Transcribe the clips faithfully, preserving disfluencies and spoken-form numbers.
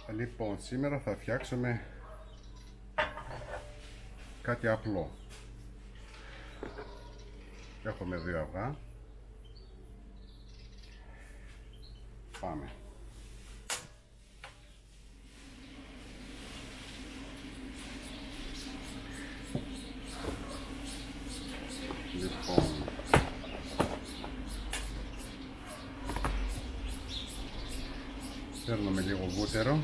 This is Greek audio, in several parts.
Λοιπόν, σήμερα θα φτιάξουμε κάτι απλό. Έχουμε δύο αυγά. Πάμε. Λοιπόν, παίρνουμε λίγο βούτυρο.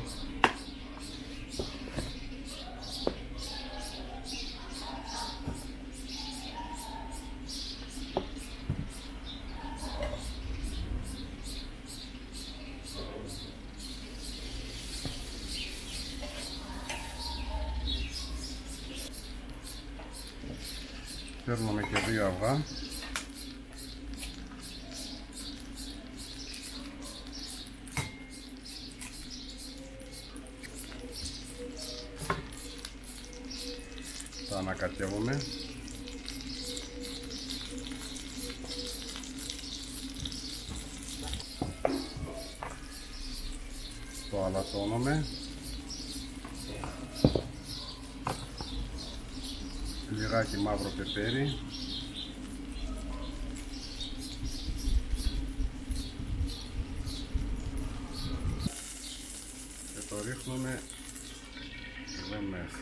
Παίρνουμε και δύο αυγά. Τα ανακατεύουμε. Το αλατώνουμε. Λιγάκι μαύρο πεπέρι. Και το ρίχνουμε εδώ μέσα.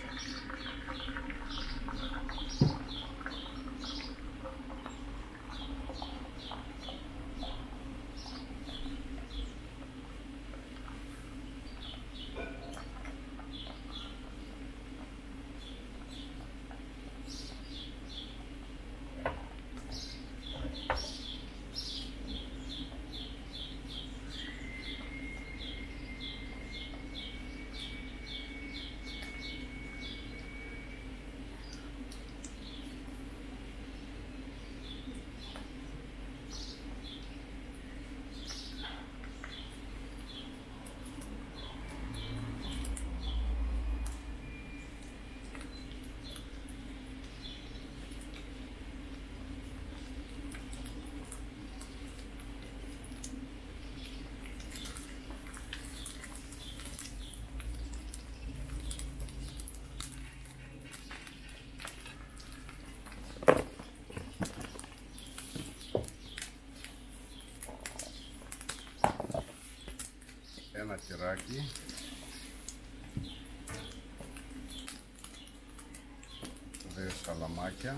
Ένα τυράκι, δύο σαλαμάκια,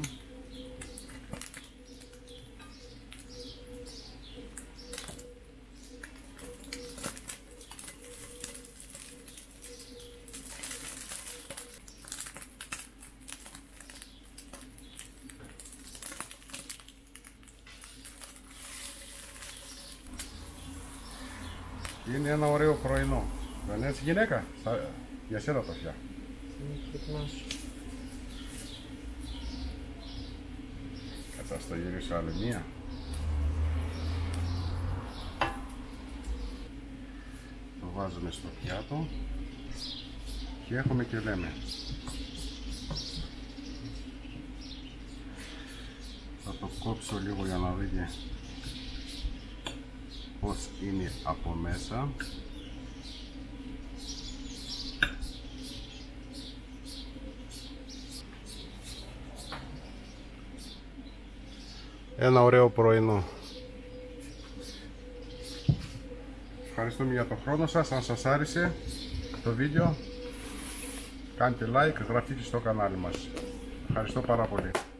είναι ένα ωραίο πρωινό. Δεν είναι έτσι, γυναίκα? Θα... Για σένα το φτιάχνω. Θα στο γυρίσω άλλη μία. Το βάζουμε στο πιάτο και έχουμε και λέμε. Θα το κόψω λίγο για να δείτε πώς είναι από μέσα. Ένα ωραίο πρωινό. Ευχαριστούμε για τον χρόνο σας. Αν σας άρεσε το βίντεο, κάντε like, γραφτείτε στο κανάλι μας. Ευχαριστώ πάρα πολύ.